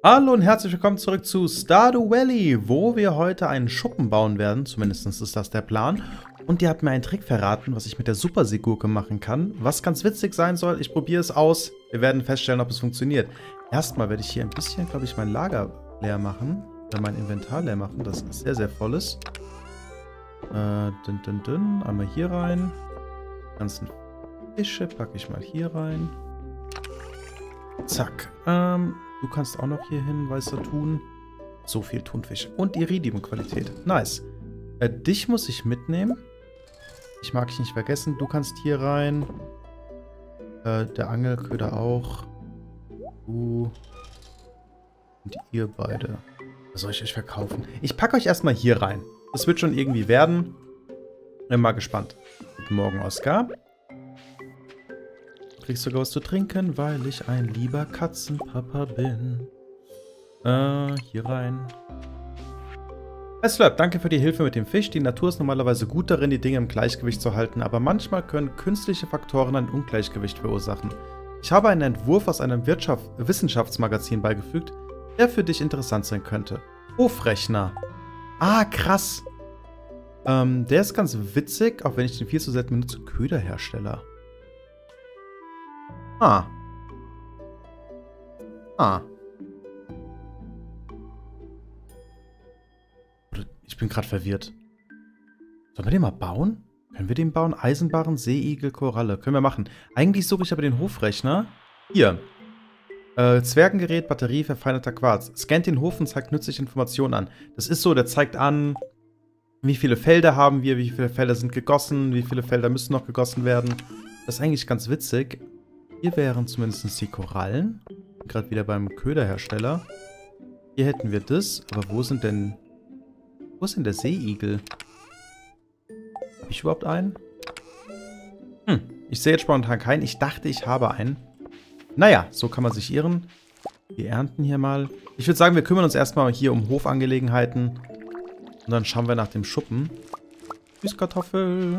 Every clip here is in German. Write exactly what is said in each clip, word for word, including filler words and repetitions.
Hallo und herzlich willkommen zurück zu Stardew Valley, wo wir heute einen Schuppen bauen werden. Zumindest ist das der Plan. Und ihr habt mir einen Trick verraten, was ich mit der Super-Sigurke machen kann. Was ganz witzig sein soll. Ich probiere es aus. Wir werden feststellen, ob es funktioniert. Erstmal werde ich hier ein bisschen, glaube ich, mein Lager leer machen. Oder mein Inventar leer machen, das sehr, sehr voll ist. Äh, dünn, dünn, dünn. Einmal hier rein. Die ganzen Fische packe ich mal hier rein. Zack. Ähm... Du kannst auch noch hier hin, weißer Thun. So viel Thunfisch. Und Iridium-Qualität. Nice. Äh, dich muss ich mitnehmen. Ich mag dich nicht vergessen. Du kannst hier rein. Äh, der Angelköder auch. Du. Und ihr beide. Was soll ich euch verkaufen? Ich packe euch erstmal hier rein. Das wird schon irgendwie werden. Bin mal gespannt. Guten Morgen, Oskar. Kriegst sogar was zu trinken, weil ich ein lieber Katzenpapa bin. Äh, hier rein. Slurp, danke für die Hilfe mit dem Fisch. Die Natur ist normalerweise gut darin, die Dinge im Gleichgewicht zu halten, aber manchmal können künstliche Faktoren ein Ungleichgewicht verursachen. Ich habe einen Entwurf aus einem Wirtschaft Wissenschaftsmagazin beigefügt, der für dich interessant sein könnte. Hofrechner. Ah, krass. Ähm, der ist ganz witzig, auch wenn ich den viel zu selten benutze. Köderhersteller. Ah. Ah. Ich bin gerade verwirrt. Sollen wir den mal bauen? Können wir den bauen? Eisenbarren, Seeigel, Koralle. Können wir machen. Eigentlich suche ich aber den Hofrechner. Hier. Äh, Zwergengerät, Batterie, verfeinerter Quarz. Scannt den Hof und zeigt nützliche Informationen an. Das ist so, der zeigt an, wie viele Felder haben wir, wie viele Felder sind gegossen, wie viele Felder müssen noch gegossen werden. Das ist eigentlich ganz witzig. Hier wären zumindest die Korallen. Gerade wieder beim Köderhersteller. Hier hätten wir das. Aber wo sind denn... Wo ist denn der Seeigel? Habe ich überhaupt einen? Hm, ich sehe jetzt spontan keinen. Ich dachte, ich habe einen. Naja, so kann man sich irren. Wir ernten hier mal. Ich würde sagen, wir kümmern uns erstmal hier um Hofangelegenheiten. Und dann schauen wir nach dem Schuppen. Süßkartoffel.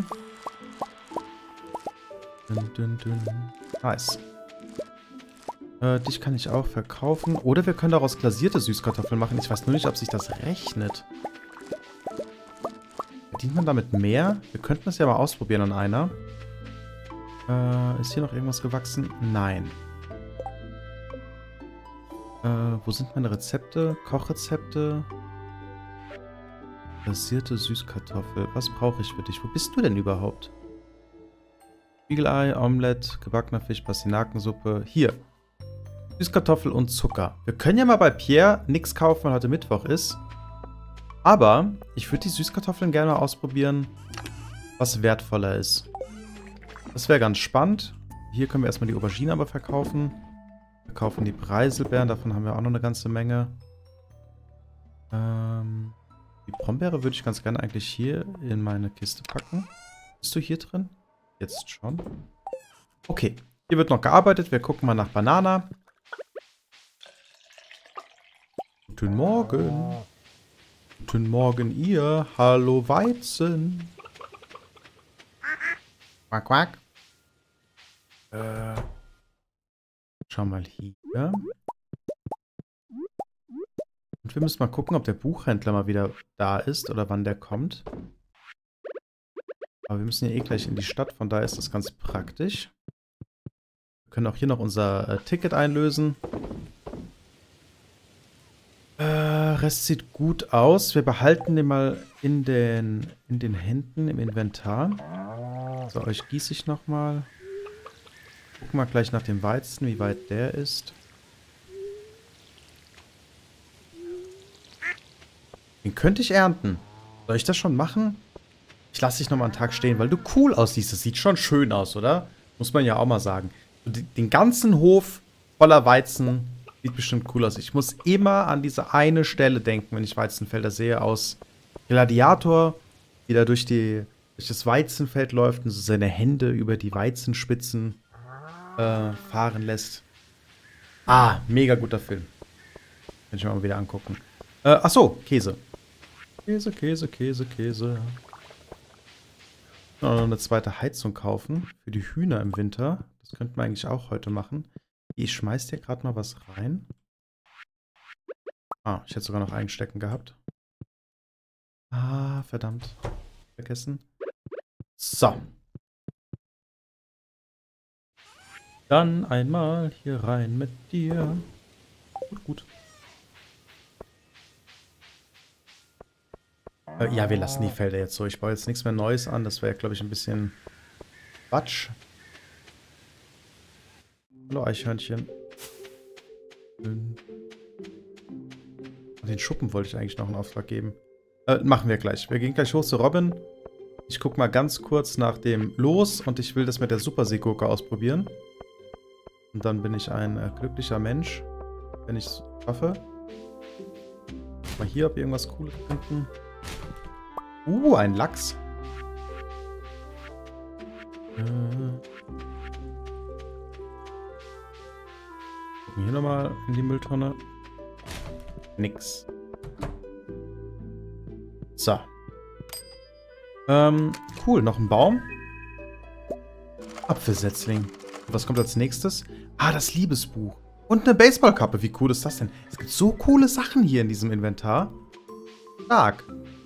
Dün, dün, dün. Nice. Äh, dich kann ich auch verkaufen. Oder wir können daraus glasierte Süßkartoffeln machen. Ich weiß nur nicht, ob sich das rechnet. Verdient man damit mehr? Wir könnten das ja mal ausprobieren an einer. Äh, ist hier noch irgendwas gewachsen? Nein. Äh, wo sind meine Rezepte? Kochrezepte. Glasierte Süßkartoffel. Was brauche ich für dich? Wo bist du denn überhaupt? Spiegelei, Omelette, gebackener Fisch, Pastinakensuppe. Hier. Süßkartoffel und Zucker. Wir können ja mal bei Pierre nichts kaufen, weil heute Mittwoch ist. Aber ich würde die Süßkartoffeln gerne mal ausprobieren, was wertvoller ist. Das wäre ganz spannend. Hier können wir erstmal die Aubergine aber verkaufen. Wir kaufen die Preiselbeeren, davon haben wir auch noch eine ganze Menge. Ähm, die Brombeere würde ich ganz gerne eigentlich hier in meine Kiste packen. Bist du hier drin? Jetzt schon. Okay, hier wird noch gearbeitet. Wir gucken mal nach Banana. Guten Morgen. Guten Morgen, ihr. Hallo, Weizen. Quack, quack. Äh. Schau mal hier. Und wir müssen mal gucken, ob der Buchhändler mal wieder da ist oder wann der kommt. Aber wir müssen ja eh gleich in die Stadt, von daher ist das ganz praktisch. Wir können auch hier noch unser äh, Ticket einlösen. Äh, Rest sieht gut aus. Wir behalten den mal in den, in den Händen im Inventar. So, euch gieße ich nochmal. Gucken wir gleich nach dem Weizen, wie weit der ist. Den könnte ich ernten. Soll ich das schon machen? Ich lasse dich nochmal einen Tag stehen, weil du cool aussiehst. Das sieht schon schön aus, oder? Muss man ja auch mal sagen. Den ganzen Hof voller Weizen sieht bestimmt cool aus. Ich muss immer an diese eine Stelle denken, wenn ich Weizenfelder sehe, aus Gladiator, wie er durch, die, durch das Weizenfeld läuft und so seine Hände über die Weizenspitzen äh, fahren lässt. Ah, mega guter Film. Kann ich mir mal wieder angucken. Äh, ach so, Käse. Käse, Käse, Käse, Käse. Noch eine zweite Heizung kaufen für die Hühner im Winter. Das könnten wir eigentlich auch heute machen. Ich schmeiß dir gerade mal was rein. Ah, ich hätte sogar noch einstecken gehabt. Ah, verdammt. Vergessen. So. Dann einmal hier rein mit dir. Gut, gut. Äh, ja, wir lassen die Felder jetzt so. Ich baue jetzt nichts mehr Neues an. Das wäre, glaube ich, ein bisschen Quatsch. Hallo, Eichhörnchen. Den Schuppen wollte ich eigentlich noch einen Auftrag geben. Äh, machen wir gleich. Wir gehen gleich hoch zu Robin. Ich gucke mal ganz kurz nach dem Los und ich will das mit der Super-Seegurke ausprobieren. Und dann bin ich ein äh, glücklicher Mensch, wenn ich es schaffe. Mal hier, ob wir irgendwas Cooles finden. Uh, ein Lachs. Äh. Gucken hier nochmal in die Mülltonne. Nix. So. Ähm, cool, noch ein Baum. Apfelsetzling. Was kommt als nächstes? Ah, das Liebesbuch. Und eine Baseballkappe. Wie cool ist das denn? Es gibt so coole Sachen hier in diesem Inventar. Stark.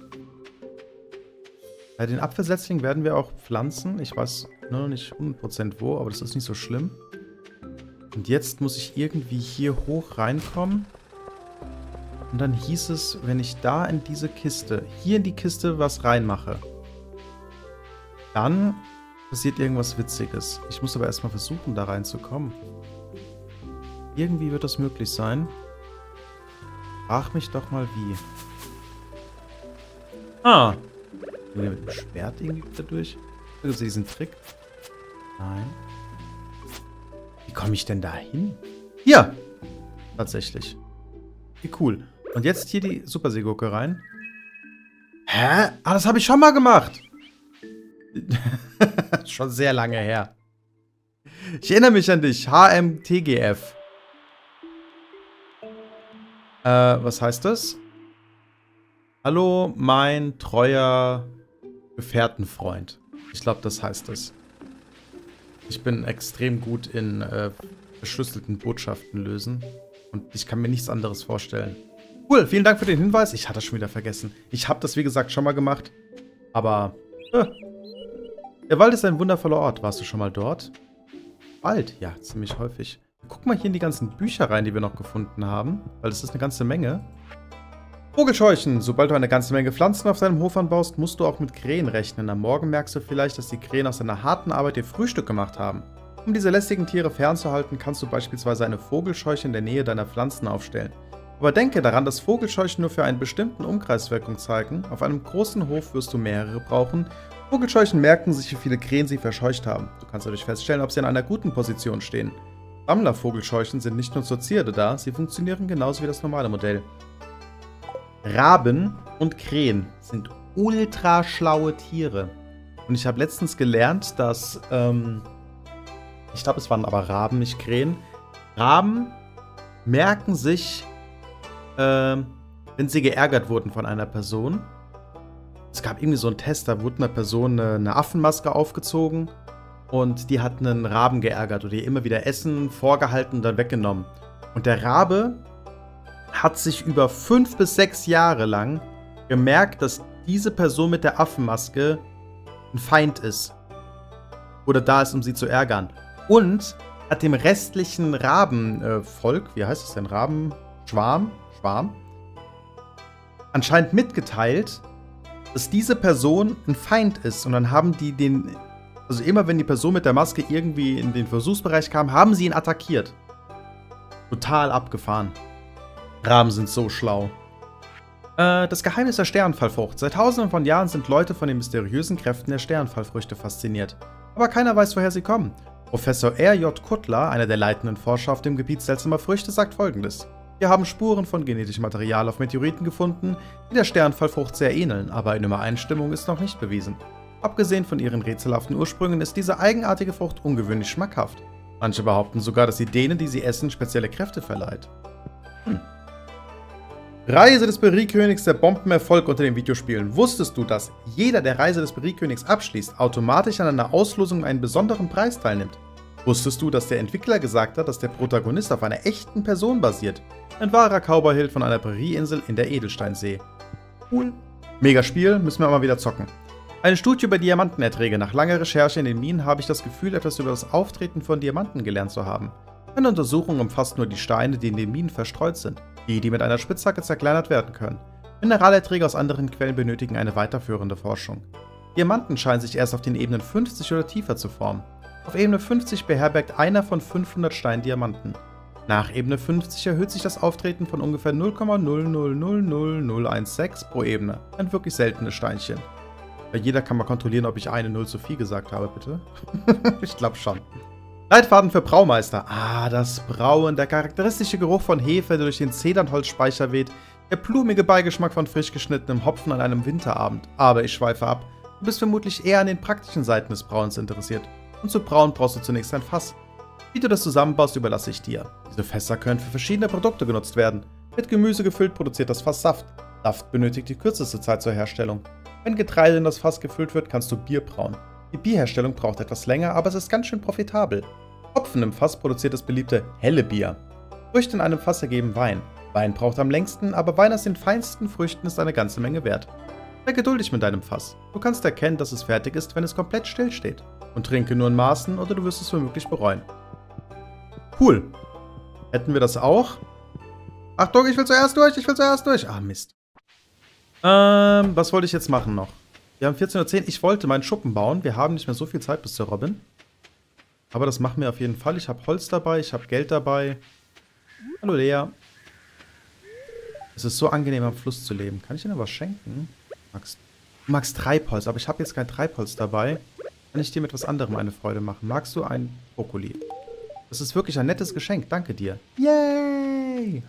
Bei den Apfelsetzling werden wir auch pflanzen. Ich weiß nur noch nicht hundert Prozent wo, aber das ist nicht so schlimm. Und jetzt muss ich irgendwie hier hoch reinkommen. Und dann hieß es, wenn ich da in diese Kiste, hier in die Kiste was reinmache, dann passiert irgendwas Witziges. Ich muss aber erstmal versuchen, da reinzukommen. Irgendwie wird das möglich sein. Frag mich doch mal wie. Ah. Mit dem Schwert irgendwie da durch. Gibt es diesen Trick? Nein. Wie komme ich denn da hin? Hier! Tatsächlich. Wie cool. Und jetzt hier die Super-Seegurke rein. Hä? Ah, das habe ich schon mal gemacht. Schon sehr lange her. Ich erinnere mich an dich. H M T G F. Äh, was heißt das? Hallo, mein treuer Gefährtenfreund. Ich glaube, das heißt es. Ich bin extrem gut in äh, verschlüsselten Botschaften lösen. Und ich kann mir nichts anderes vorstellen. Cool, vielen Dank für den Hinweis. Ich hatte das schon wieder vergessen. Ich habe das, wie gesagt, schon mal gemacht. Aber, äh, der Wald ist ein wundervoller Ort. Warst du schon mal dort? Wald? Ja, ziemlich häufig. Guck mal hier in die ganzen Bücher rein, die wir noch gefunden haben. Weil das ist eine ganze Menge. Vogelscheuchen. Sobald du eine ganze Menge Pflanzen auf deinem Hof anbaust, musst du auch mit Krähen rechnen. Am Morgen merkst du vielleicht, dass die Krähen aus einer harten Arbeit ihr Frühstück gemacht haben. Um diese lästigen Tiere fernzuhalten, kannst du beispielsweise eine Vogelscheuche in der Nähe deiner Pflanzen aufstellen. Aber denke daran, dass Vogelscheuchen nur für einen bestimmten Umkreis Wirkung zeigen. Auf einem großen Hof wirst du mehrere brauchen. Vogelscheuchen merken sich, wie viele Krähen sie verscheucht haben. Du kannst dadurch feststellen, ob sie in einer guten Position stehen. Sammlervogelscheuchen sind nicht nur zur Zierde da, sie funktionieren genauso wie das normale Modell. Raben und Krähen sind ultra schlaue Tiere. Und ich habe letztens gelernt, dass, ähm, ich glaube, es waren aber Raben, nicht Krähen. Raben merken sich, ähm, wenn sie geärgert wurden von einer Person. Es gab irgendwie so einen Test, da wurde einer Person eine, eine Affenmaske aufgezogen und die hat einen Raben geärgert oder ihr immer wieder Essen vorgehalten und dann weggenommen. Und der Rabe hat sich über fünf bis sechs Jahre lang gemerkt, dass diese Person mit der Affenmaske ein Feind ist. Oder da ist, um sie zu ärgern. Und hat dem restlichen Rabenvolk, äh, wie heißt es denn, Rabenschwarm, Schwarm, anscheinend mitgeteilt, dass diese Person ein Feind ist. Und dann haben die den, also immer wenn die Person mit der Maske irgendwie in den Versuchsbereich kam, haben sie ihn attackiert. Total abgefahren. Raben sind so schlau. Äh, das Geheimnis der Sternenfallfrucht. Seit tausenden von Jahren sind Leute von den mysteriösen Kräften der Sternenfallfrüchte fasziniert. Aber keiner weiß, woher sie kommen. Professor R J Kuttler, einer der leitenden Forscher auf dem Gebiet seltsamer Früchte, sagt Folgendes. Wir haben Spuren von genetischem Material auf Meteoriten gefunden, die der Sternenfallfrucht sehr ähneln, aber eine Übereinstimmung ist noch nicht bewiesen. Abgesehen von ihren rätselhaften Ursprüngen ist diese eigenartige Frucht ungewöhnlich schmackhaft. Manche behaupten sogar, dass sie denen, die sie essen, spezielle Kräfte verleiht. Hm. Reise des Berry-Königs, der Bombenerfolg unter den Videospielen. Wusstest du, dass jeder, der Reise des Berry-Königs abschließt, automatisch an einer Auslosung einen besonderen Preis teilnimmt? Wusstest du, dass der Entwickler gesagt hat, dass der Protagonist auf einer echten Person basiert? Ein wahrer Cowboy-Held von einer Prärieinsel in der Edelsteinsee. Cool. Mega Spiel, müssen wir mal wieder zocken. Eine Studie über Diamantenerträge. Nach langer Recherche in den Minen habe ich das Gefühl, etwas über das Auftreten von Diamanten gelernt zu haben. Eine Untersuchung umfasst nur die Steine, die in den Minen verstreut sind. Die, die mit einer Spitzhacke zerkleinert werden können. Mineralerträge aus anderen Quellen benötigen eine weiterführende Forschung. Diamanten scheinen sich erst auf den Ebenen fünfzig oder tiefer zu formen. Auf Ebene fünfzig beherbergt einer von fünfhundert Steinen Diamanten. Nach Ebene fünfzig erhöht sich das Auftreten von ungefähr null Komma null null null null null eins sechs pro Ebene. Ein wirklich seltenes Steinchen. Bei jeder kann man kontrollieren, ob ich eine Null zu viel gesagt habe, bitte. Ich glaube schon. Leitfaden für Braumeister. Ah, das Brauen. Der charakteristische Geruch von Hefe, der durch den Zedernholzspeicher weht. Der blumige Beigeschmack von frisch geschnittenem Hopfen an einem Winterabend. Aber ich schweife ab. Du bist vermutlich eher an den praktischen Seiten des Brauens interessiert. Und zu brauen brauchst du zunächst ein Fass. Wie du das zusammenbaust, überlasse ich dir. Diese Fässer können für verschiedene Produkte genutzt werden. Mit Gemüse gefüllt produziert das Fass Saft. Saft benötigt die kürzeste Zeit zur Herstellung. Wenn Getreide in das Fass gefüllt wird, kannst du Bier brauen. Die Bierherstellung braucht etwas länger, aber es ist ganz schön profitabel. Hopfen im Fass produziert das beliebte helle Bier. Früchte in einem Fass ergeben Wein. Wein braucht am längsten, aber Wein aus den feinsten Früchten ist eine ganze Menge wert. Sei geduldig mit deinem Fass. Du kannst erkennen, dass es fertig ist, wenn es komplett still steht. Und trinke nur in Maßen oder du wirst es womöglich bereuen. Cool. Hätten wir das auch? Achtung, ich will zuerst durch, ich will zuerst durch. Ah, Mist. Ähm, was wollte ich jetzt machen noch? Wir haben vierzehn Uhr zehn. Ich wollte meinen Schuppen bauen. Wir haben nicht mehr so viel Zeit bis zur Robin. Aber das machen wir auf jeden Fall. Ich habe Holz dabei, ich habe Geld dabei. Hallo Lea. Es ist so angenehm, am Fluss zu leben. Kann ich dir noch was schenken? Magst, du magst Treibholz, aber ich habe jetzt kein Treibholz dabei. Kann ich dir mit etwas anderem eine Freude machen? Magst du ein Brokkoli? Das ist wirklich ein nettes Geschenk. Danke dir. Yay!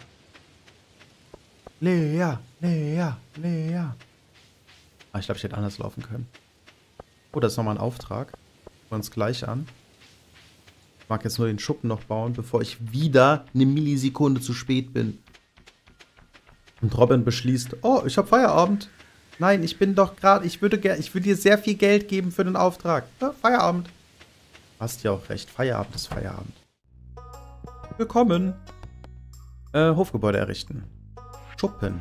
Lea, Lea, Lea. Ah, ich glaube, ich hätte anders laufen können. Oh, das ist nochmal ein Auftrag. Schauen wir uns gleich an. Ich mag jetzt nur den Schuppen noch bauen, bevor ich wieder eine Millisekunde zu spät bin. Und Robin beschließt, oh, ich habe Feierabend. Nein, ich bin doch gerade, ich würde gerne, ich würde dir sehr viel Geld geben für den Auftrag. Ja, Feierabend. Hast ja auch recht, Feierabend ist Feierabend. Willkommen. Äh, Hofgebäude errichten. Schuppen.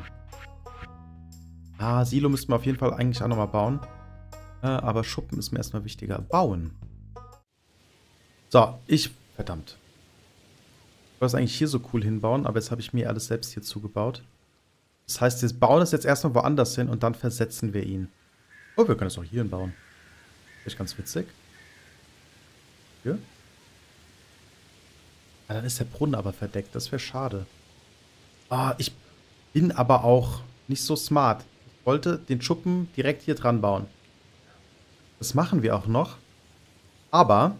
Ah, Silo müssten wir auf jeden Fall eigentlich auch nochmal bauen. Äh, aber Schuppen ist mir erstmal wichtiger. Bauen. So, ich... Verdammt. Ich wollte es eigentlich hier so cool hinbauen, aber jetzt habe ich mir alles selbst hier zugebaut. Das heißt, wir bauen es jetzt erstmal woanders hin und dann versetzen wir ihn. Oh, wir können es auch hier hinbauen. Vielleicht ganz witzig. Hier. Ah, dann ist der Brunnen aber verdeckt. Das wäre schade. Ah, ich bin aber auch nicht so smart. Ich wollte den Schuppen direkt hier dran bauen. Das machen wir auch noch. Aber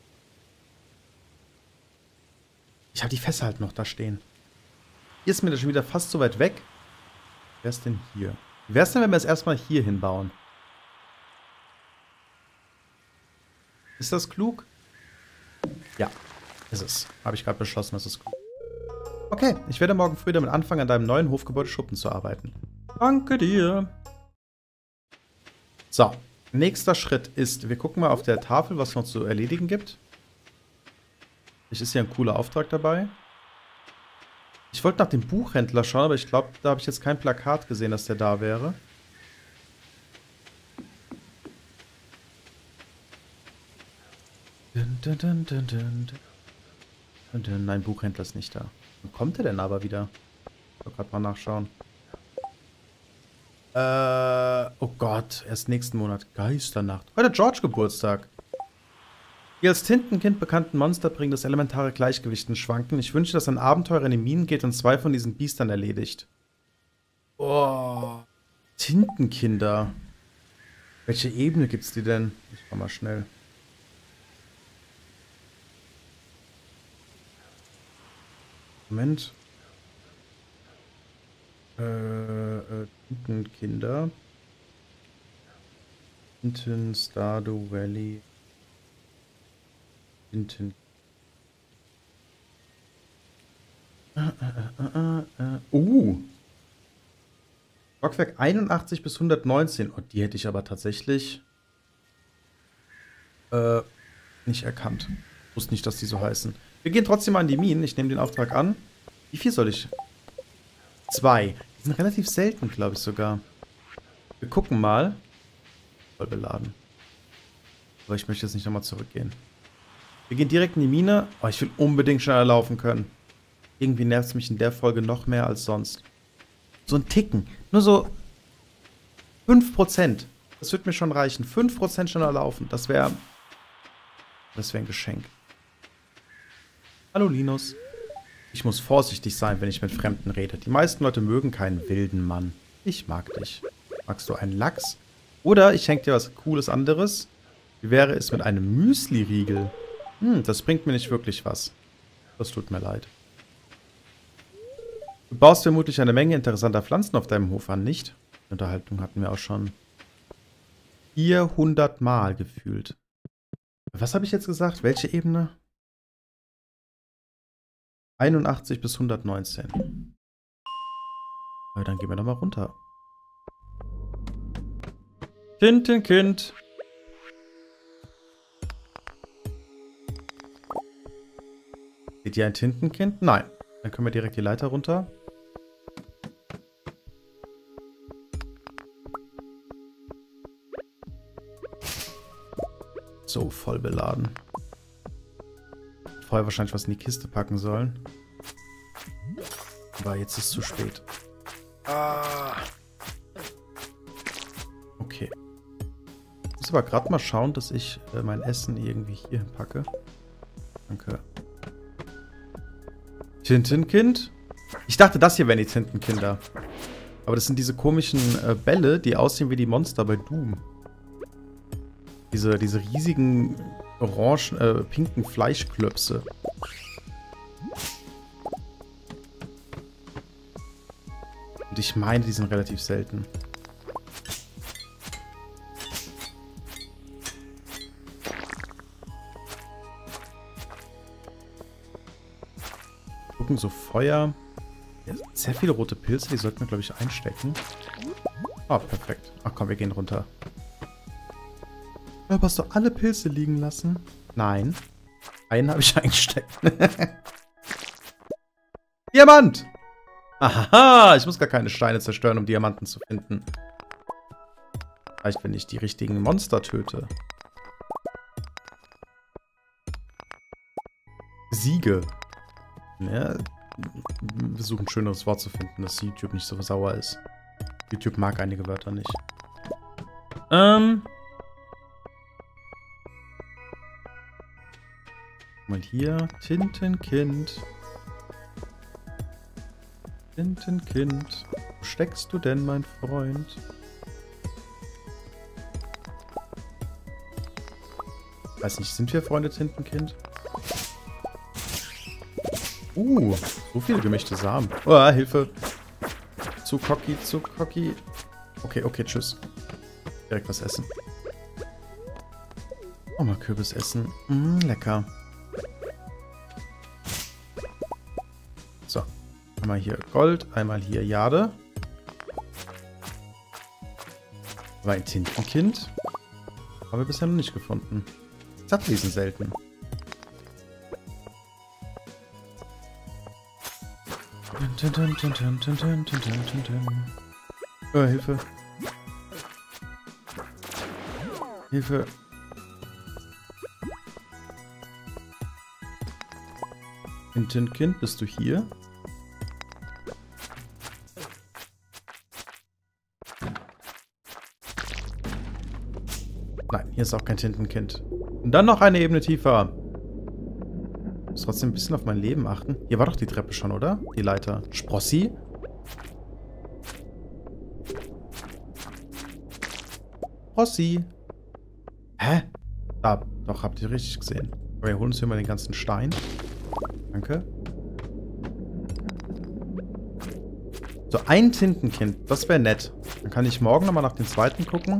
ich habe die Fässer halt noch da stehen. Hier ist mir das schon wieder fast so weit weg. Wer ist denn hier? Wie wäre es denn, wenn wir es erstmal hier hinbauen? Ist das klug? Ja, ist es. Habe ich gerade beschlossen, das ist klug. Okay, ich werde morgen früh damit anfangen, an deinem neuen Hofgebäude Schuppen zu arbeiten. Danke dir. So, nächster Schritt ist, wir gucken mal auf der Tafel, was es noch zu erledigen gibt. Vielleicht ist hier ein cooler Auftrag dabei. Ich wollte nach dem Buchhändler schauen, aber ich glaube, da habe ich jetzt kein Plakat gesehen, dass der da wäre. Dun, dun, dun, dun, dun, dun. Nein, Buchhändler ist nicht da. Wann kommt er denn aber wieder? Ich will gerade mal nachschauen. Äh, oh Gott, erst nächsten Monat. Geisternacht. Heute George Geburtstag. Die als Tintenkind bekannten Monster bringen das elementare Gleichgewicht ins Schwanken. Ich wünsche, dass ein Abenteurer in die Minen geht und zwei von diesen Biestern erledigt. Oh, Tintenkinder. Welche Ebene gibt's die denn? Ich mach mal schnell. Moment. Äh, äh, Tintenkinder. Tinten, Stardew Valley. Tinten. Äh, äh, äh, äh, uh. Stockwerk einundachtzig bis hundertneunzehn. Oh, die hätte ich aber tatsächlich äh, nicht erkannt. Wusste nicht, dass die so heißen. Wir gehen trotzdem mal in die Minen. Ich nehme den Auftrag an. Wie viel soll ich? Zwei. Die sind relativ selten, glaube ich sogar. Wir gucken mal. Voll beladen. Aber ich möchte jetzt nicht nochmal zurückgehen. Wir gehen direkt in die Mine. Oh, ich will unbedingt schneller laufen können. Irgendwie nervt es mich in der Folge noch mehr als sonst. So ein Ticken. Nur so fünf Prozent. Das wird mir schon reichen. fünf Prozent schneller laufen. Das wäre... Das wäre ein Geschenk. Hallo Linus. Ich muss vorsichtig sein, wenn ich mit Fremden rede. Die meisten Leute mögen keinen wilden Mann. Ich mag dich. Magst du einen Lachs? Oder ich schenke dir was Cooles anderes. Wie wäre es mit einem Müsli-Riegel? Hm, das bringt mir nicht wirklich was. Das tut mir leid. Du baust vermutlich eine Menge interessanter Pflanzen auf deinem Hof an, nicht? Die Unterhaltung hatten wir auch schon vierhundert Mal gefühlt. Was habe ich jetzt gesagt? Welche Ebene? einundachtzig bis hundertneunzehn. Aber dann gehen wir nochmal runter. Tintenkind. Seht ihr ein Tintenkind? Nein. Dann können wir direkt die Leiter runter. So, voll beladen. Vorher wahrscheinlich was in die Kiste packen sollen. Aber jetzt ist es zu spät. Ah. Okay. Ich muss aber gerade mal schauen, dass ich äh, mein Essen irgendwie hier packe. Danke. Tintenkind? Ich dachte, das hier wären die Tintenkinder. Aber das sind diese komischen äh, Bälle, die aussehen wie die Monster bei Doom. Diese, diese riesigen, orangen, äh, pinken Fleischklöpse. Und ich meine, die sind relativ selten. Gucken, so Feuer. Ja, sehr viele rote Pilze, die sollten wir, glaube ich, einstecken. Ah, perfekt. Ach komm, wir gehen runter. Aber hast du alle Pilze liegen lassen? Nein. Einen habe ich eingesteckt. Diamant! Aha, ich muss gar keine Steine zerstören, um Diamanten zu finden. Vielleicht, wenn ich die richtigen Monster töte. Siege. Ja, wir versuchen ein schöneres Wort zu finden, dass YouTube nicht so sauer ist. YouTube mag einige Wörter nicht. Ähm... Mal hier. Tintenkind. Tintenkind. Wo steckst du denn, mein Freund? Weiß nicht, sind wir Freunde, Tintenkind? Uh, so viele gemischte Samen. Oh, Hilfe. Zu cocky, zu cocky. Okay, okay, tschüss. Direkt was essen. Oh, mal Kürbis essen. Mm, lecker. So. Einmal hier Gold, einmal hier Jade. Aber ein Tintenkind haben wir bisher noch nicht gefunden. Sattelwesen selten. Oh, Hilfe. Hilfe. Tintenkind, bist du hier? Nein, hier ist auch kein Tintenkind. Und dann noch eine Ebene tiefer. Ich muss trotzdem ein bisschen auf mein Leben achten. Hier war doch die Treppe schon, oder? Die Leiter. Sprossi? Sprossi. Hä? Da, doch, habt ihr richtig gesehen. Aber wir holen uns hier mal den ganzen Stein. Danke. So, ein Tintenkind. Das wäre nett. Dann kann ich morgen nochmal nach dem zweiten gucken.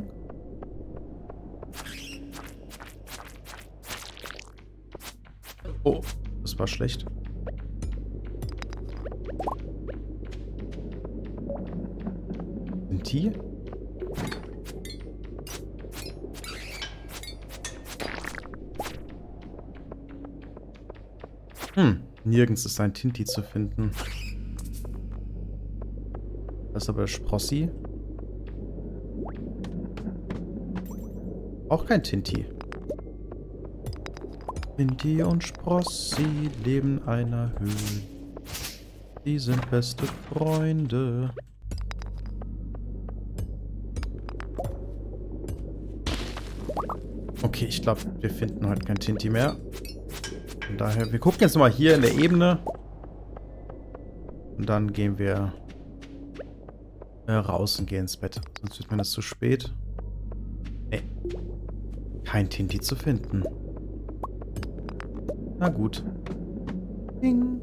Oh, das war schlecht. Sind die? Nirgends ist ein Tinti zu finden. Das ist aber der Sprossi. Auch kein Tinti. Tinti und Sprossi leben in einer Höhle. Die sind beste Freunde. Okay, ich glaube, wir finden heute kein Tinti mehr. Von daher, wir gucken jetzt mal hier in der Ebene. Und dann gehen wir äh, raus und gehen ins Bett. Sonst wird mir das zu spät. Nee. Kein Tinti zu finden. Na gut. Ding.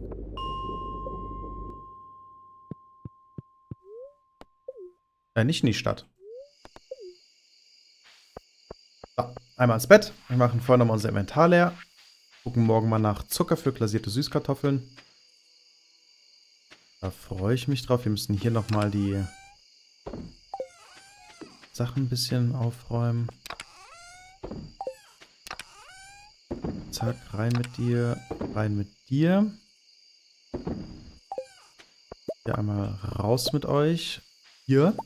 Äh, nicht in die Stadt. So, einmal ins Bett. Wir machen vorher nochmal unser Inventar leer. Gucken morgen mal nach Zucker für glasierte Süßkartoffeln. Da freue ich mich drauf. Wir müssen hier nochmal die Sachen ein bisschen aufräumen. Zack, rein mit dir, rein mit dir. Hier einmal raus mit euch. Hier.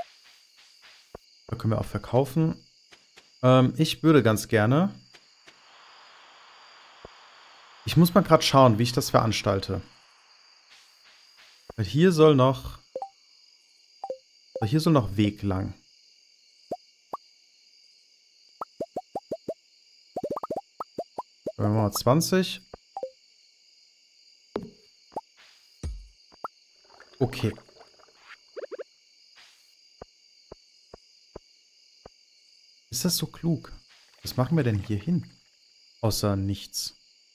Da können wir auch verkaufen. Ähm, ich würde ganz gerne... Ich muss mal gerade schauen, wie ich das veranstalte. Weil hier soll noch... Hier soll noch Weg lang. Machen wir mal zwanzig. Okay. Ist das so klug? Was machen wir denn hier hin? Außer nichts.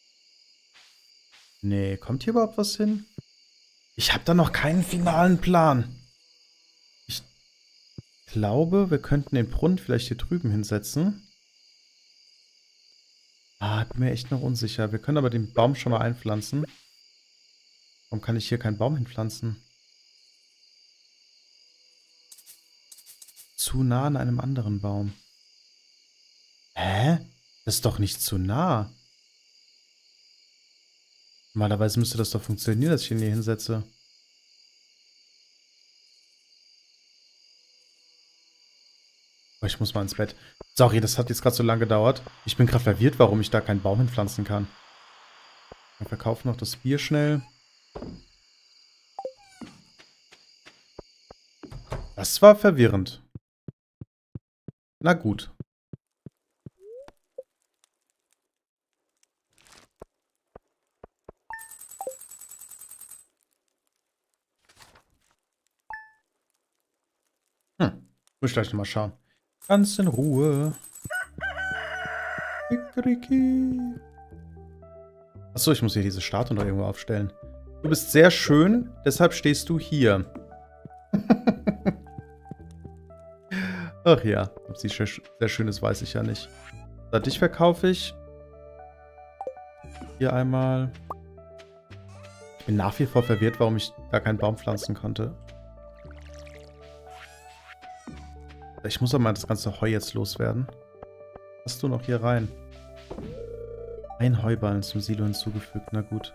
Nee, kommt hier überhaupt was hin? Ich habe da noch keinen finalen Plan. Ich glaube, wir könnten den Brunnen vielleicht hier drüben hinsetzen. Ah, ich bin mir echt noch unsicher. Wir können aber den Baum schon mal einpflanzen. Warum kann ich hier keinen Baum hinpflanzen? Zu nah an einem anderen Baum. Hä? Das ist doch nicht zu nah. Normalerweise müsste das doch funktionieren, dass ich ihn hier hinsetze. Oh, ich muss mal ins Bett. Sorry, das hat jetzt gerade so lange gedauert. Ich bin gerade verwirrt, warum ich da keinen Baum hinpflanzen kann. Wir verkaufen noch das Bier schnell. Das war verwirrend. Na gut. Hm, muss ich gleich nochmal schauen. Ganz in Ruhe. Achso, ich muss hier diese Statue noch irgendwo aufstellen. Du bist sehr schön, deshalb stehst du hier. Ach ja, ob sie sehr schön ist, weiß ich ja nicht. So, dich verkaufe ich. Hier einmal. Ich bin nach wie vor verwirrt, warum ich da keinen Baum pflanzen konnte. Ich muss aber mal das ganze Heu jetzt loswerden. Hast du noch hier rein? Ein Heuballen zum Silo hinzugefügt, na gut.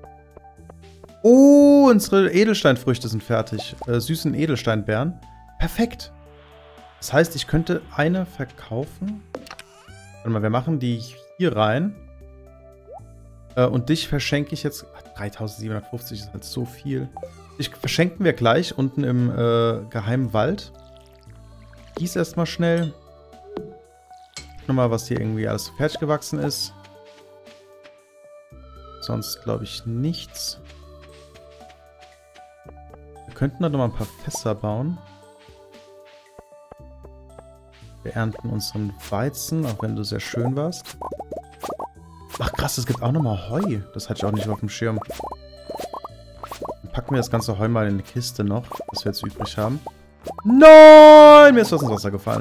Oh, unsere Edelsteinfrüchte sind fertig. Äh, süßen Edelsteinbeeren. Perfekt. Das heißt, ich könnte eine verkaufen. Warte mal, wir machen die hier rein. Äh, und dich verschenke ich jetzt... Ach, dreitausendsiebenhundertfünfzig ist halt so viel. Dich verschenken wir gleich unten im äh, geheimen Wald. Gieß erstmal schnell. Nochmal, was hier irgendwie alles fertig gewachsen ist. Sonst glaube ich nichts. Wir könnten da nochmal ein paar Fässer bauen. Wir ernten unseren Weizen, auch wenn du sehr schön warst. Ach krass, es gibt auch nochmal Heu. Das hatte ich auch nicht auf dem Schirm. Dann packen wir das ganze Heu mal in eine Kiste noch, was wir jetzt übrig haben. Nein! Mir ist was ins Wasser gefallen.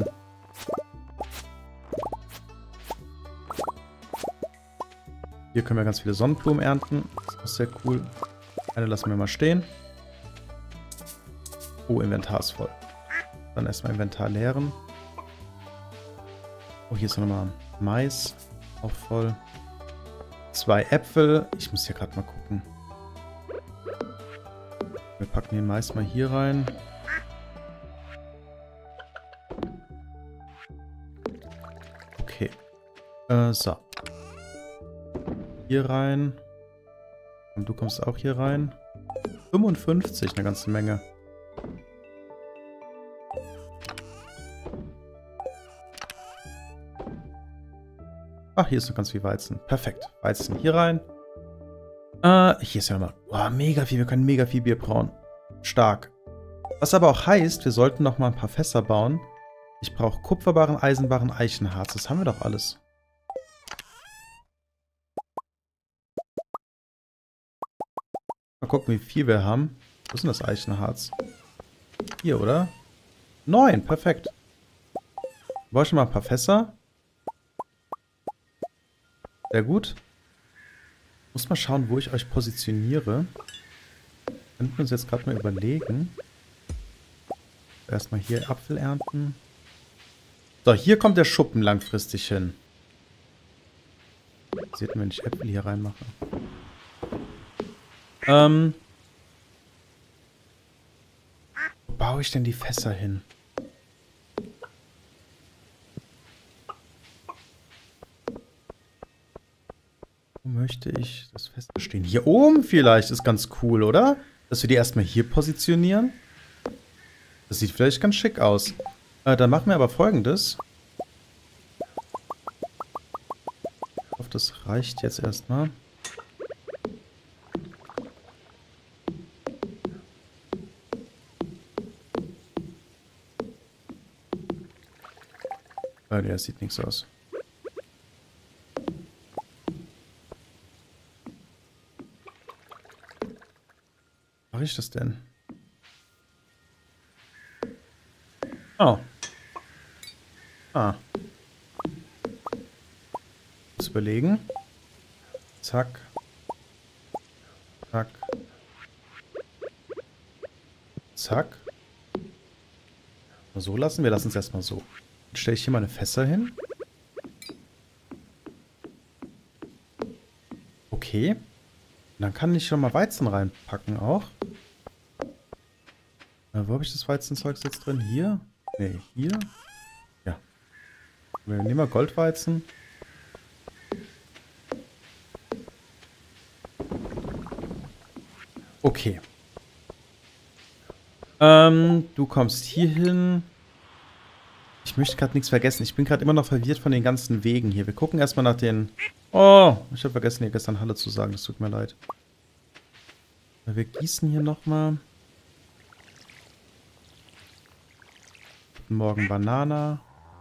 Hier können wir ganz viele Sonnenblumen ernten. Das ist auch sehr cool. Eine lassen wir mal stehen. Oh, Inventar ist voll. Dann erstmal Inventar leeren. Oh, hier ist nochmal Mais. Auch voll. Zwei Äpfel. Ich muss hier gerade mal gucken. Wir packen den Mais mal hier rein. Okay. Äh, so. Hier rein. Und du kommst auch hier rein. fünfundfünfzig, eine ganze Menge. Ach, hier ist noch ganz viel Weizen. Perfekt. Weizen hier rein. Äh, hier ist ja nochmal. Boah, mega viel. Wir können mega viel Bier brauen. Stark. Was aber auch heißt, wir sollten noch mal ein paar Fässer bauen. Ich brauche Kupferbarren, Eisenbarren, Eichenharz. Das haben wir doch alles. Mal gucken, wie viel wir haben. Wo ist denn das Eichenharz? Hier, oder? Neun, perfekt. Ich brauche schon mal ein paar Fässer. Sehr gut. Muss mal schauen, wo ich euch positioniere. Könnten wir uns jetzt gerade mal überlegen. Erstmal hier Apfel ernten. So, hier kommt der Schuppen langfristig hin. Seht ihr, wenn ich Äpfel hier reinmache. Ähm. Wo baue ich denn die Fässer hin? Wo möchte ich das Fest stehen? Hier oben vielleicht ist ganz cool, oder? Dass wir die erstmal hier positionieren. Das sieht vielleicht ganz schick aus. Äh, dann machen wir aber Folgendes. Ich hoffe, das reicht jetzt erstmal. Äh, der sieht nichts aus. Wie mache ich das denn? Oh. Ah. Muss überlegen. Zack. Zack. Zack. Mal so lassen. Wir lassen es erstmal so. Jetzt stelle ich hier meine Fässer hin. Okay. Und dann kann ich schon mal Weizen reinpacken auch. Äh, wo habe ich das Weizenzeugs jetzt drin? Hier? Ne, hier. Ja. Wir nehmen mal Goldweizen. Okay. Ähm, du kommst hier hin. Ich möchte gerade nichts vergessen. Ich bin gerade immer noch verwirrt von den ganzen Wegen hier. Wir gucken erstmal nach den... Oh, ich habe vergessen, hier gestern Halle zu sagen. Das tut mir leid. Wir gießen hier nochmal. Morgen Banana.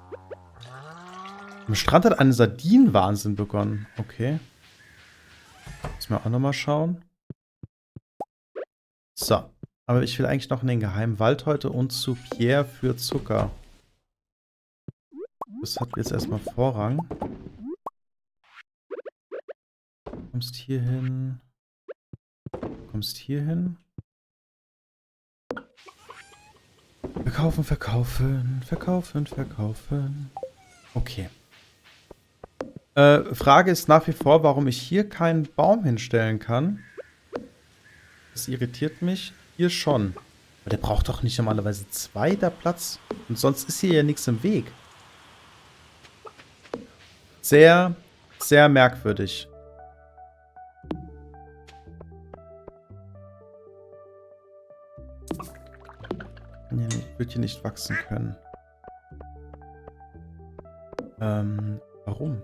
Am Strand hat eine Sardinenwahnsinn begonnen. Okay. Müssen wir auch nochmal schauen. So. Aber ich will eigentlich noch in den geheimen Wald heute und zu Pierre für Zucker. Das hat jetzt erstmal Vorrang. Du kommst hier hin. Du kommst hier hin. Verkaufen, verkaufen, verkaufen, verkaufen. Okay. Äh, Frage ist nach wie vor, warum ich hier keinen Baum hinstellen kann. Das irritiert mich. Hier schon. Aber der braucht doch nicht normalerweise zwei da Platz. Und sonst ist hier ja nichts im Weg. Sehr, sehr merkwürdig. Ich würde hier nicht wachsen können. Ähm, warum?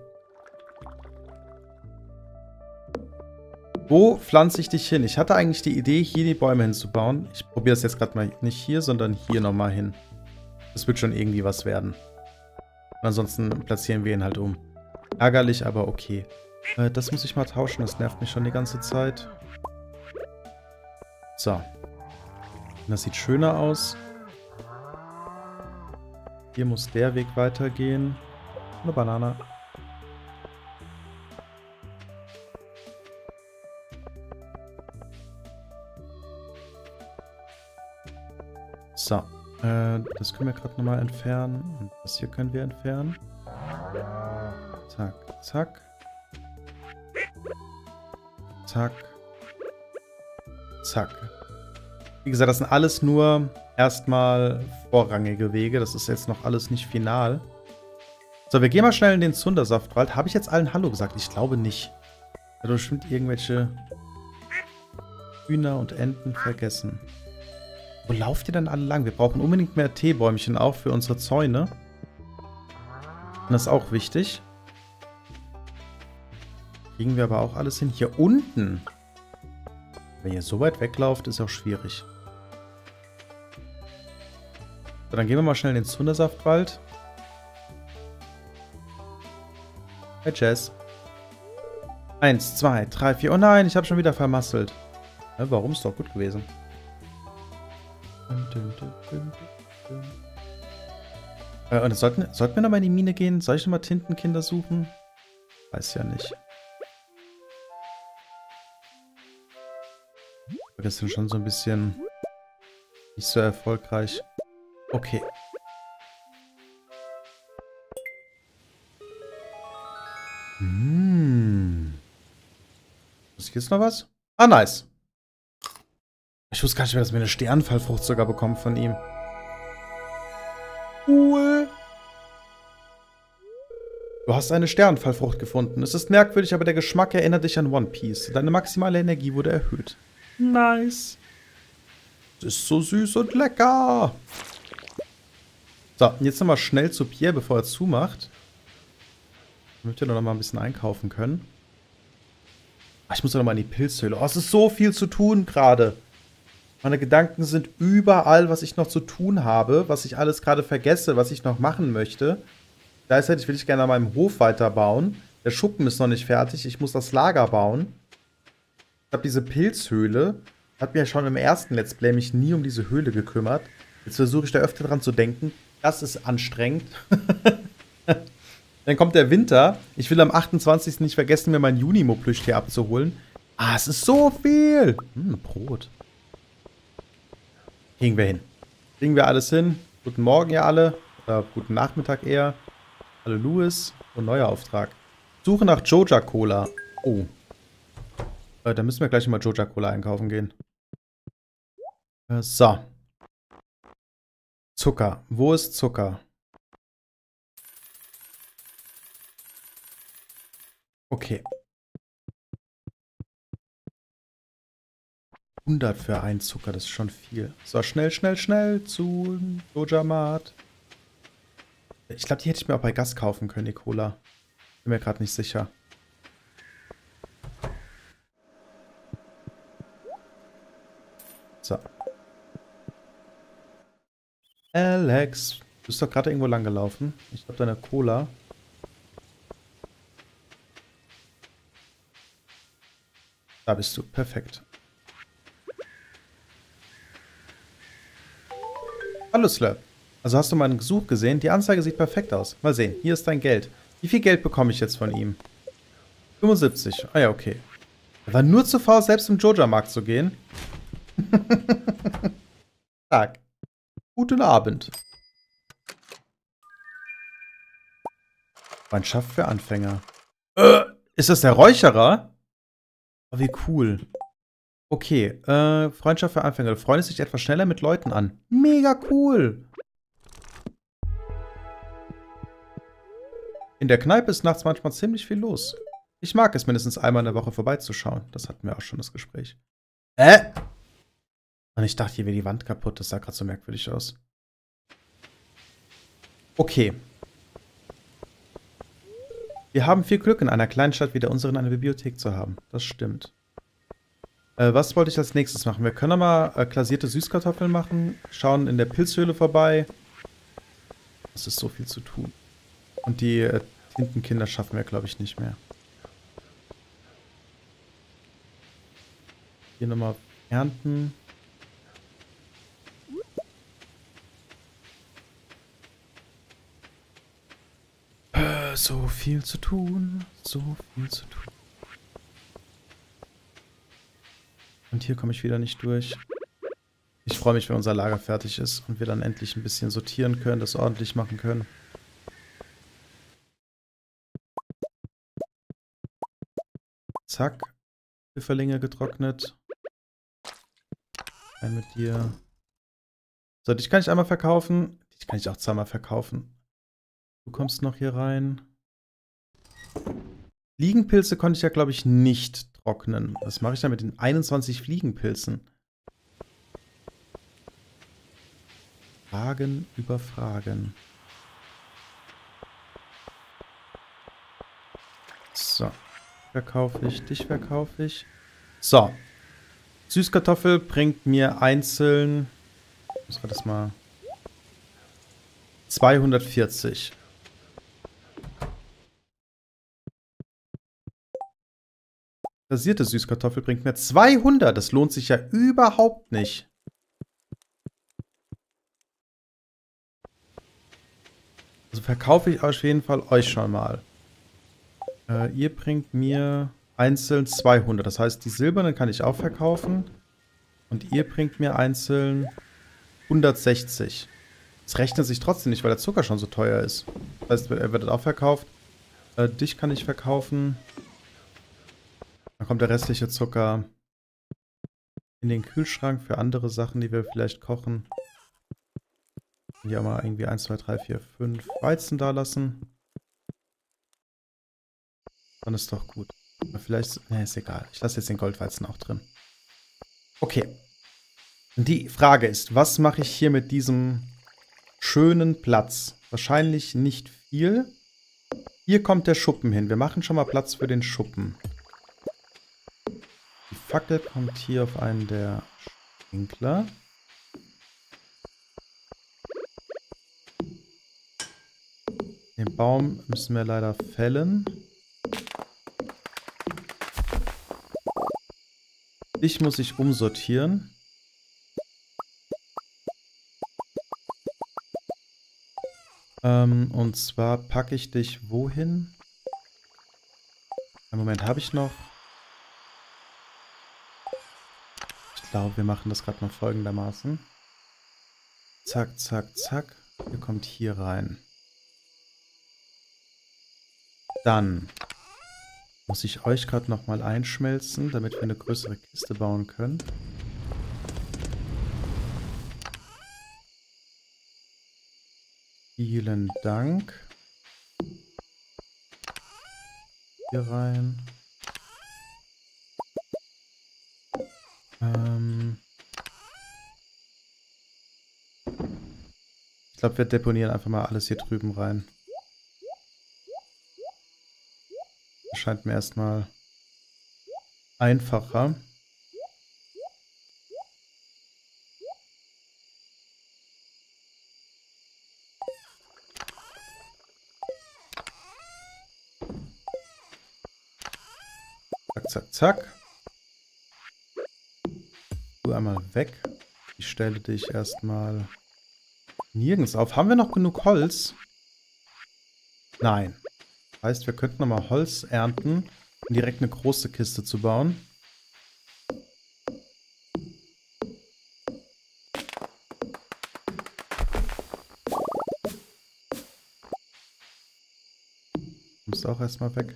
Wo pflanze ich dich hin? Ich hatte eigentlich die Idee, hier die Bäume hinzubauen. Ich probiere das jetzt gerade mal nicht hier, sondern hier nochmal hin. Das wird schon irgendwie was werden. Und ansonsten platzieren wir ihn halt um. Ärgerlich, aber okay. Äh, das muss ich mal tauschen, das nervt mich schon die ganze Zeit. So. Das sieht schöner aus. Hier muss der Weg weitergehen. Eine Banane. So. Äh, das können wir gerade nochmal entfernen. Und das hier können wir entfernen. Zack, zack. Zack. Zack. Wie gesagt, das sind alles nur erstmal vorrangige Wege. Das ist jetzt noch alles nicht final. So, wir gehen mal schnell in den Zundersaftwald. Habe ich jetzt allen Hallo gesagt? Ich glaube nicht. Ich habe bestimmt irgendwelche Hühner und Enten vergessen. Wo lauft ihr denn alle lang? Wir brauchen unbedingt mehr Teebäumchen auch für unsere Zäune. Und das ist auch wichtig. Kriegen wir aber auch alles hin. Hier unten. Wenn ihr so weit weglauft, ist auch schwierig. So, dann gehen wir mal schnell in den Zundersaftwald. Hey, Jess. Eins, zwei, drei, vier. Oh nein, ich habe schon wieder vermasselt. Ja, warum? Ist doch gut gewesen. Äh, und sollten, sollten wir nochmal in die Mine gehen? Soll ich nochmal Tintenkinder suchen? Weiß ja nicht. Das sind schon so ein bisschen nicht so erfolgreich. Okay. Hm. Ist jetzt noch was? Ah, nice. Ich wusste gar nicht mehr, dass wir eine Sternfallfrucht sogar bekommen von ihm. Cool. Du hast eine Sternfallfrucht gefunden. Es ist merkwürdig, aber der Geschmack erinnert dich an One Piece. Deine maximale Energie wurde erhöht. Nice. Das ist so süß und lecker. So, jetzt nochmal schnell zu Pierre, bevor er zumacht. Damit wir noch mal ein bisschen einkaufen können. Ach, ich muss noch mal in die Pilzhöhle. Oh, es ist so viel zu tun gerade. Meine Gedanken sind überall, was ich noch zu tun habe, was ich alles gerade vergesse, was ich noch machen möchte. Gleichzeitig will ich gerne an meinem Hof weiterbauen. Der Schuppen ist noch nicht fertig. Ich muss das Lager bauen. Ich habe diese Pilzhöhle. Hat mir ja schon im ersten Let's Play mich nie um diese Höhle gekümmert. Jetzt versuche ich da öfter dran zu denken. Das ist anstrengend. Dann kommt der Winter. Ich will am achtundzwanzigsten nicht vergessen, mir mein Junimo-Plüschtier abzuholen. Ah, es ist so viel. Hm, Brot. Kriegen wir hin. Kriegen wir alles hin. Guten Morgen, ihr alle. Oder guten Nachmittag eher. Hallo, Louis. Und neuer Auftrag. Suche nach Joja-Cola. Oh. Äh, da müssen wir gleich mal Joja-Cola einkaufen gehen. Äh, so. Zucker. Wo ist Zucker? Okay. hundert für ein Zucker, das ist schon viel. So, schnell, schnell, schnell zu Joja-Mart. Ich glaube, die hätte ich mir auch bei Gas kaufen können, die Cola. Bin mir gerade nicht sicher. So. Alex, du bist doch gerade irgendwo lang gelaufen. Ich glaube, deine Cola. Da bist du. Perfekt. Hallo Slurp. Also hast du meinen Gesuch gesehen? Die Anzeige sieht perfekt aus. Mal sehen. Hier ist dein Geld. Wie viel Geld bekomme ich jetzt von ihm? fünfundsiebzig. Ah ja, okay. Er war nur zu faul, selbst im Joja-Markt zu gehen. Tag. Guten Abend. Freundschaft für Anfänger. Äh, ist das der Räucherer? Oh, wie cool. Okay, äh, Freundschaft für Anfänger. Du freundest dich etwas schneller mit Leuten an. Mega cool. In der Kneipe ist nachts manchmal ziemlich viel los. Ich mag es, mindestens einmal in der Woche vorbeizuschauen. Das hatten wir auch schon, das Gespräch. Äh? Und ich dachte, hier wäre die Wand kaputt. Das sah gerade so merkwürdig aus. Okay. Wir haben viel Glück, in einer kleinen Stadt wie der unseren eine Bibliothek zu haben. Das stimmt. Äh, was wollte ich als nächstes machen? Wir können mal äh, glasierte Süßkartoffeln machen. Schauen in der Pilzhöhle vorbei. Das ist so viel zu tun. Und die äh, Tintenkinder schaffen wir, glaube ich, nicht mehr. Hier nochmal ernten. Äh, so viel zu tun. So viel zu tun. Und hier komme ich wieder nicht durch. Ich freue mich, wenn unser Lager fertig ist und wir dann endlich ein bisschen sortieren können, das ordentlich machen können. Zack. Pfifferlinge getrocknet. Ein mit dir. So, dich kann ich einmal verkaufen. Dich kann ich auch zweimal verkaufen. Du kommst noch hier rein. Fliegenpilze konnte ich ja, glaube ich, nicht trocknen. Was mache ich da mit den einundzwanzig Fliegenpilzen? Fragen über Fragen. So. Verkaufe ich, dich verkaufe ich. So. Süßkartoffel bringt mir einzeln. Was war das mal? zweihundertvierzig. Rasierte Süßkartoffel bringt mir zweihundert. Das lohnt sich ja überhaupt nicht. Also verkaufe ich auf jeden Fall euch schon mal. Äh, ihr bringt mir einzeln zweihundert. Das heißt, die silbernen kann ich auch verkaufen. Und ihr bringt mir einzeln hundertsechzig. Das rechnet sich trotzdem nicht, weil der Zucker schon so teuer ist. Das heißt, er wird auch verkauft. Äh, dich kann ich verkaufen. Dann kommt der restliche Zucker in den Kühlschrank für andere Sachen, die wir vielleicht kochen. Hier mal irgendwie eins, zwei, drei, vier, fünf Weizen da lassen. Dann ist doch gut. Aber vielleicht, ne, ist egal. Ich lasse jetzt den Goldweizen auch drin. Okay. Die Frage ist, was mache ich hier mit diesem schönen Platz? Wahrscheinlich nicht viel. Hier kommt der Schuppen hin. Wir machen schon mal Platz für den Schuppen. Die Fackel kommt hier auf einen der Sprinkler. Den Baum müssen wir leider fällen. Dich muss ich umsortieren. Ähm, und zwar packe ich dich wohin? Einen Moment, habe ich noch? Ich glaube, wir machen das gerade mal folgendermaßen. Zack, zack, zack. Ihr kommt hier rein. Dann muss ich euch gerade nochmal einschmelzen, damit wir eine größere Kiste bauen können. Vielen Dank. Hier rein. Ähm ich glaube, wir deponieren einfach mal alles hier drüben rein. Das scheint mir erstmal einfacher. Zack, zack, zack. Du einmal weg. Ich stelle dich erstmal nirgends auf. Haben wir noch genug Holz? Nein. Das heißt, wir könnten nochmal Holz ernten, um direkt eine große Kiste zu bauen. Du musst auch erstmal weg.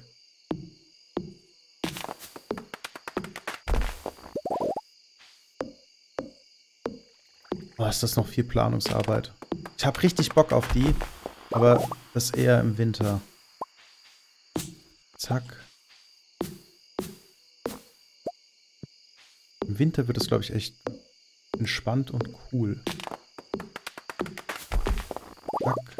Oh, ist das noch viel Planungsarbeit. Ich habe richtig Bock auf die, aber das eher im Winter. Zack. Im Winter wird es, glaube ich, echt entspannt und cool. Zack.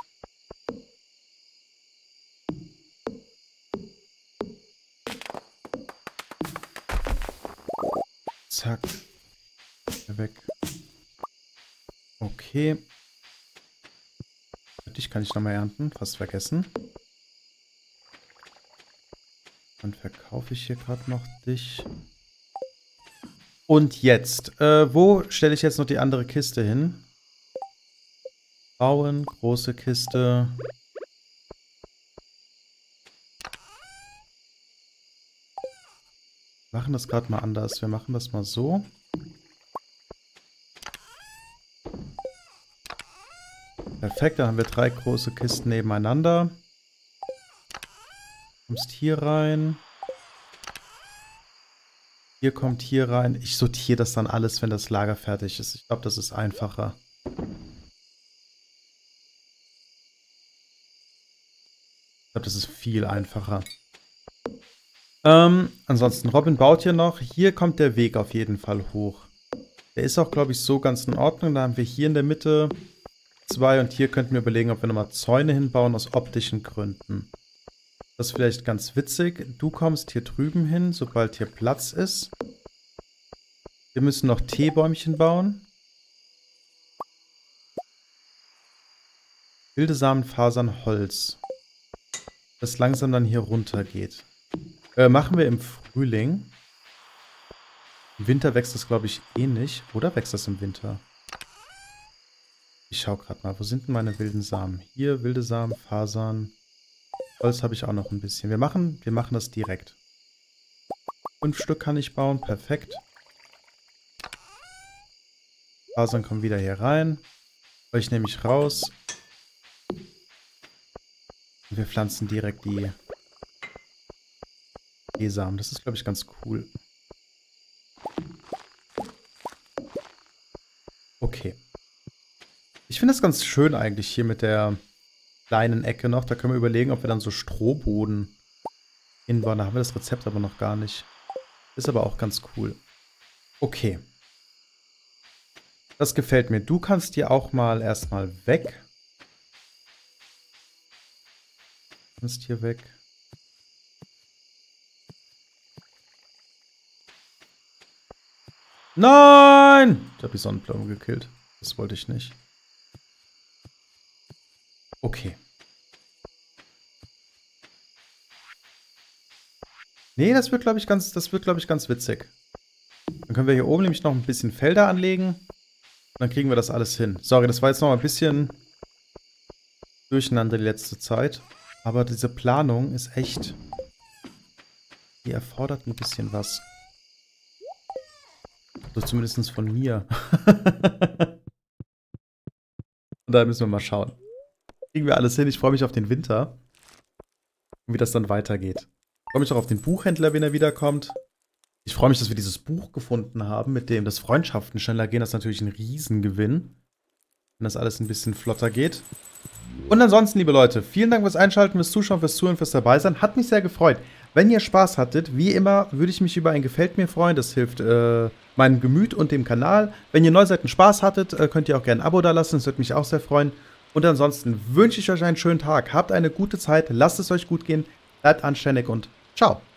Zack. Weg. Okay. Dich kann ich nochmal ernten. Fast vergessen. Dann verkaufe ich hier gerade noch dich. Und jetzt. Äh, wo stelle ich jetzt noch die andere Kiste hin? Bauen. Große Kiste. Wir machen das gerade mal anders. Wir machen das mal so. Perfekt, dann haben wir drei große Kisten nebeneinander. Du kommst hier rein. Hier kommt hier rein. Ich sortiere das dann alles, wenn das Lager fertig ist. Ich glaube, das ist einfacher. Ich glaube, das ist viel einfacher. Ähm, ansonsten, Robin baut hier noch. Hier kommt der Weg auf jeden Fall hoch. Der ist auch, glaube ich, so ganz in Ordnung. Da haben wir hier in der Mitte zwei. Und hier könnten wir überlegen, ob wir nochmal Zäune hinbauen aus optischen Gründen. Das ist vielleicht ganz witzig. Du kommst hier drüben hin, sobald hier Platz ist. Wir müssen noch Teebäumchen bauen. Wilde Samen, Fasern, Holz. Das langsam dann hier runter geht. Äh, machen wir im Frühling. Im Winter wächst das, glaube ich, eh nicht. Oder wächst das im Winter? Ich schau gerade mal. Wo sind denn meine wilden Samen? Hier, wilde Samen, Fasern. Holz habe ich auch noch ein bisschen. Wir machen, wir machen das direkt. Fünf Stück kann ich bauen. Perfekt. Fasern kommen wieder hier rein. Euch nehme ich raus. Und wir pflanzen direkt die Samen. Das ist, glaube ich, ganz cool. Okay. Ich finde das ganz schön eigentlich hier mit der kleinen Ecke noch. Da können wir überlegen, ob wir dann so Strohboden hinbauen. Da haben wir das Rezept aber noch gar nicht. Ist aber auch ganz cool. Okay. Das gefällt mir. Du kannst hier auch mal erstmal weg. Du kannst hier weg. Nein! Ich habe die Sonnenblume gekillt. Das wollte ich nicht. Okay. Nee, das wird, glaube ich, ganz, das wird, glaube ich, ganz witzig. Dann können wir hier oben nämlich noch ein bisschen Felder anlegen. Und dann kriegen wir das alles hin. Sorry, das war jetzt noch ein bisschen durcheinander die letzte Zeit. Aber diese Planung ist echt... Die erfordert ein bisschen was. So zumindest von mir. Und da müssen wir mal schauen. Kriegen wir alles hin. Ich freue mich auf den Winter. Und wie das dann weitergeht. Ich freue mich auch auf den Buchhändler, wenn er wiederkommt. Ich freue mich, dass wir dieses Buch gefunden haben, mit dem das Freundschaften schneller gehen. Das ist natürlich ein Riesengewinn. Wenn das alles ein bisschen flotter geht. Und ansonsten, liebe Leute, vielen Dank fürs Einschalten, fürs Zuschauen, fürs Zuhören, fürs Dabeisein. Hat mich sehr gefreut. Wenn ihr Spaß hattet, wie immer, würde ich mich über ein Gefällt mir freuen. Das hilft äh, meinem Gemüt und dem Kanal. Wenn ihr neu seid und Spaß hattet, äh, könnt ihr auch gerne ein Abo dalassen. Das würde mich auch sehr freuen. Und ansonsten wünsche ich euch einen schönen Tag. Habt eine gute Zeit. Lasst es euch gut gehen. Bleibt anständig und ciao.